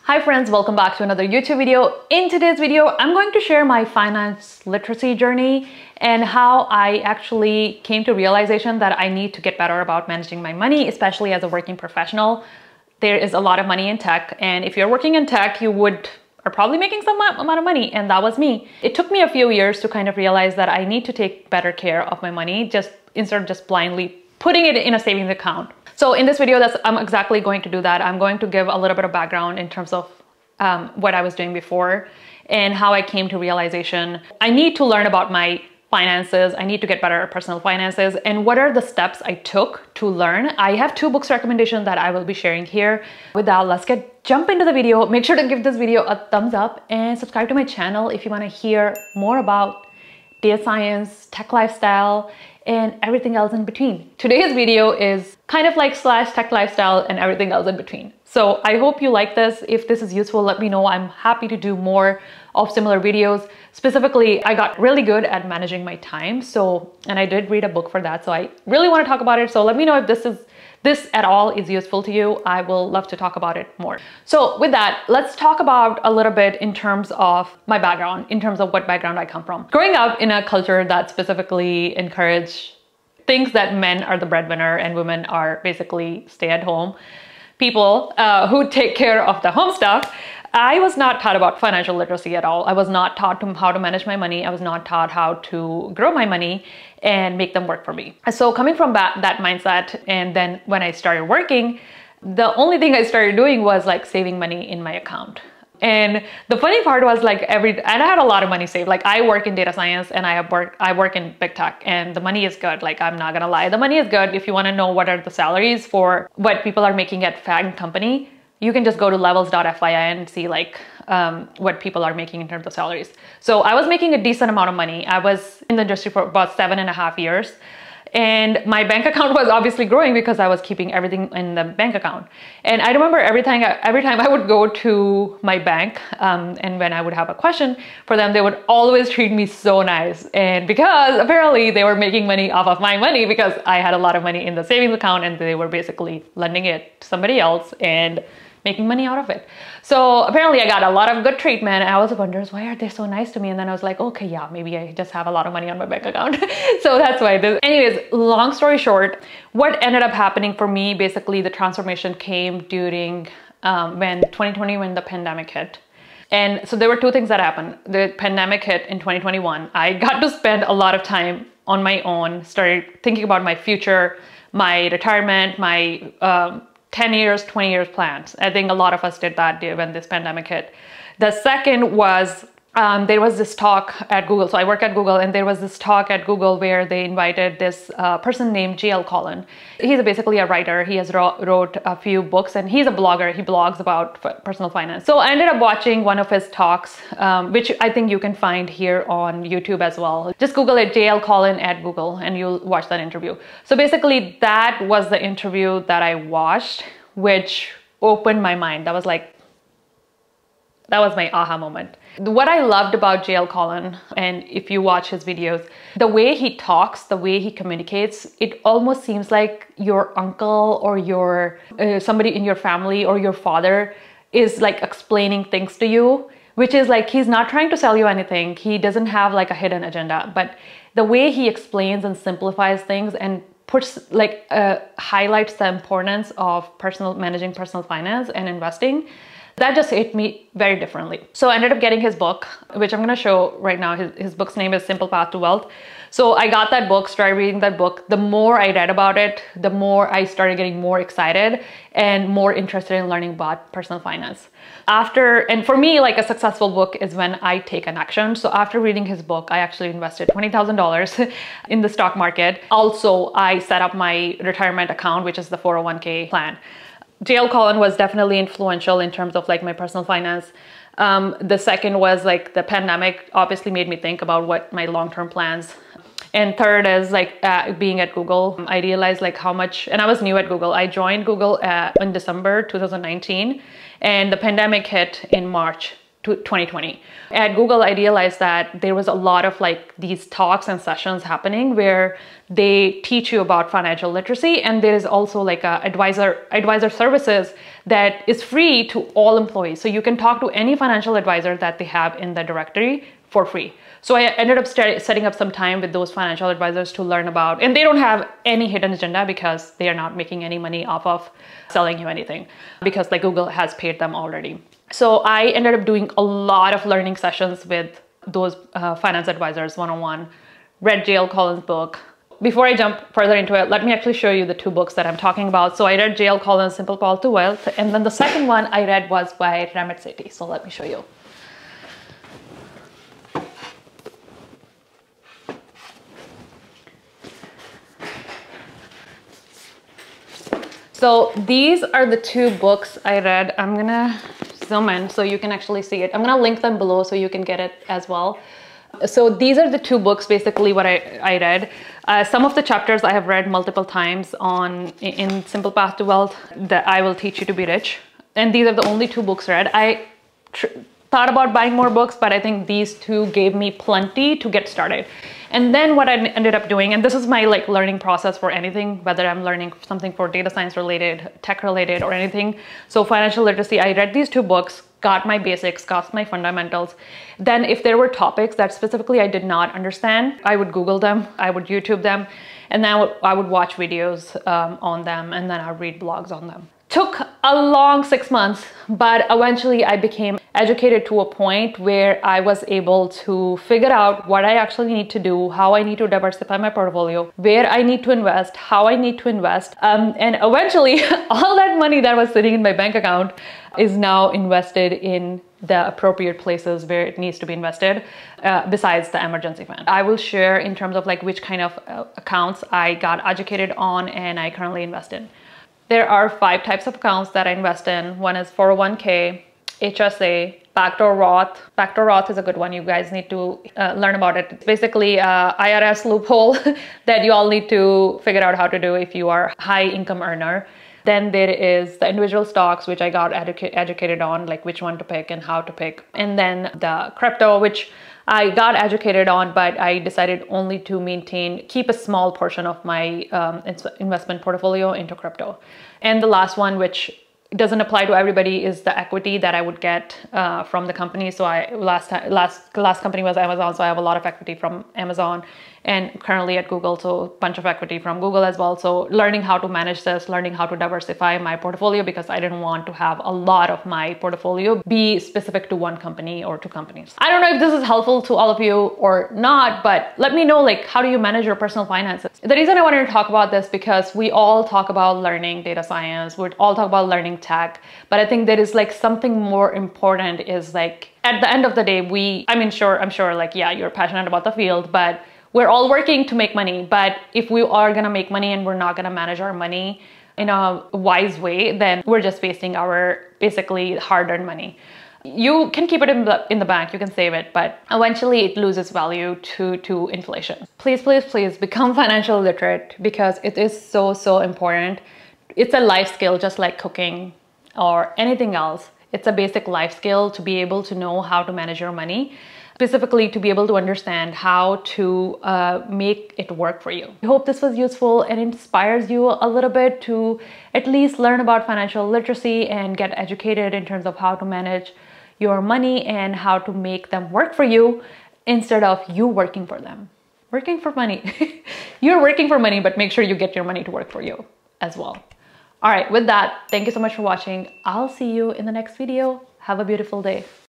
Hi friends, welcome back to another YouTube video. In today's video, I'm going to share my finance literacy journey and how I actually came to realization that I need to get better about managing my money, especially as a working professional. There is a lot of money in tech, and if you're working in tech, you are probably making some amount of money, and that was me. It took me a few years to kind of realize that I need to take better care of my money, instead of just blindly putting it in a savings account. So in this video, I'm exactly going to do that. I'm going to give a little bit of background in terms of what I was doing before and how I came to realization. I need to learn about my finances. I need to get better at personal finances, and what are the steps I took to learn. I have 2 books recommendations that I will be sharing here. With that, let's jump into the video. Make sure to give this video a thumbs up and subscribe to my channel if you want to hear more about data science, tech lifestyle, and everything else in between. Today's video is kind of like / tech lifestyle and everything else in between. So I hope you like this. If this is useful, let me know. I'm happy to do more of similar videos. Specifically, I got really good at managing my time. And I did read a book for that. So I really want to talk about it. So let me know if this at all is useful to you. I will love to talk about it more. So with that, let's talk about a little bit in terms of my background, in terms of what background I come from. Growing up in a culture that specifically encouraged things that men are the breadwinner and women are basically stay-at-home people who take care of the home stuff, I was not taught about financial literacy at all. I was not taught how to manage my money. I was not taught how to grow my money and make them work for me. So coming from that mindset, and then when I started working, the only thing I started doing was like saving money in my account. And the funny part was and I had a lot of money saved. Like I work in data science and I work in big tech, and the money is good. Like I'm not gonna lie, the money is good. If you want to know what are the salaries for what people are making at FAANG company, you can just go to levels.fyi and see what people are making in terms of salaries. So I was making a decent amount of money. I was in the industry for about 7.5 years. And my bank account was obviously growing because I was keeping everything in the bank account. And I remember every time I would go to my bank and when I would have a question for them, they would always treat me so nice. And because apparently they were making money off of my money, because I had a lot of money in the savings account and they were basically lending it to somebody else and making money out of it. So apparently I got a lot of good treatment. I was wondering, why are they so nice to me? And then I was like, okay, yeah, maybe I just have a lot of money on my bank account. So that's why anyways, long story short, what ended up happening for me, basically the transformation came during when 2020, when the pandemic hit. And so there were 2 things that happened. The pandemic hit in 2021. I got to spend a lot of time on my own, started thinking about my future, my retirement, my 10 years, 20 years plans. I think a lot of us did that when this pandemic hit. The second was there was this talk at Google. So I work at Google, and there was this talk at Google where they invited this person named J.L. Collin. He's basically a writer. He has wrote a few books, and he's a blogger. He blogs about personal finance. So I ended up watching one of his talks, which I think you can find here on YouTube as well. Just Google it, J.L. Collin at Google, and you'll watch that interview. So basically that was the interview that I watched, which opened my mind. That was my aha moment. What I loved about J.L. Collin, and if you watch his videos, the way he talks, the way he communicates, it almost seems like your uncle or your somebody in your family or your father is like explaining things to you, which is like he's not trying to sell you anything. He doesn't have like a hidden agenda, but the way he explains and simplifies things and highlights the importance of managing personal finance and investing, that just hit me very differently. So I ended up getting his book, which I'm going to show right now. His book's name is Simple Path to Wealth. So I got that book, started reading that book. The more I read about it, the more I started getting more excited and more interested in learning about personal finance. And for me, like a successful book is when I take an action. So after reading his book, I actually invested $20,000 in the stock market. Also, I set up my retirement account, which is the 401k plan. J.L. Collin was definitely influential in terms of like my personal finance. The second was like the pandemic obviously made me think about what my long-term plans. And third is like being at Google. I realized like how much, and I was new at Google. I joined Google in December 2019, and the pandemic hit in March 2020. At Google, I realized that there was a lot of like these talks and sessions happening where they teach you about financial literacy, and there is also like a advisor services that is free to all employees. So you can talk to any financial advisor that they have in the directory for free. So I ended up setting up some time with those financial advisors to learn about, and they don't have any hidden agenda because they are not making any money off of selling you anything, because like Google has paid them already. So I ended up doing a lot of learning sessions with those finance advisors one-on-one, read J.L. Collins' book. Before I jump further into it, let me actually show you the two books that I'm talking about. So I read J.L. Collins' Simple Path to Wealth, and then the second one I read was by Ramit Sethi. So let me show you. So these are the two books I read. I'm gonna zoom in so you can actually see it. I'm gonna link them below so you can get it as well. So these are the two books, basically what I read. Some of the chapters I have read multiple times in Simple Path to Wealth, that I Will Teach You to Be Rich. And these are the only two books read. I thought about buying more books, but I think these two gave me plenty to get started. And then what I ended up doing, and this is my like learning process for anything, whether I'm learning something for data science related, tech related, or anything. So financial literacy, I read these two books, got my basics, got my fundamentals. Then if there were topics that specifically I did not understand, I would Google them, I would YouTube them, and then I would watch videos on them, and then I would read blogs on them. Took a long 6 months, but eventually I became educated to a point where I was able to figure out what I actually need to do, how I need to diversify my portfolio, where I need to invest, how I need to invest. And eventually all that money that was sitting in my bank account is now invested in the appropriate places where it needs to be invested, besides the emergency fund. I will share in terms of like which kind of accounts I got educated on and I currently invest in. There are 5 types of accounts that I invest in. One is 401k, HSA, backdoor Roth. Backdoor Roth is a good one. You guys need to learn about it. It's basically a IRS loophole that you all need to figure out how to do if you are a high income earner. Then there is the individual stocks, which I got educated on, like which one to pick and how to pick. And then the crypto, which I got educated on, but I decided only to keep a small portion of my investment portfolio into crypto. And the last one, which doesn't apply to everybody, is the equity that I would get from the company. So last company was Amazon, so I have a lot of equity from Amazon, and currently at Google, so a bunch of equity from Google as well. So learning how to manage this, learning how to diversify my portfolio, because I didn't want to have a lot of my portfolio be specific to one company or 2 companies. I don't know if this is helpful to all of you or not, but let me know, like, how do you manage your personal finances? The reason I wanted to talk about this, because we all talk about learning data science, we all talk about learning tech, but I think there is like something more important, is like at the end of the day, I'm sure like, yeah, you're passionate about the field, but we're all working to make money. But if we are gonna make money and we're not gonna manage our money in a wise way, then we're just wasting our basically hard-earned money. You can keep it in the bank, you can save it, but eventually it loses value to inflation. Please, please, please become financially literate, because it is so important. It's a life skill, just like cooking or anything else. It's a basic life skill to be able to know how to manage your money, specifically to be able to understand how to make it work for you. I hope this was useful and inspires you a little bit to at least learn about financial literacy and get educated in terms of how to manage your money and how to make them work for you instead of you working for them. Working for money. You're working for money, but make sure you get your money to work for you as well. All right, with that, thank you so much for watching. I'll see you in the next video. Have a beautiful day.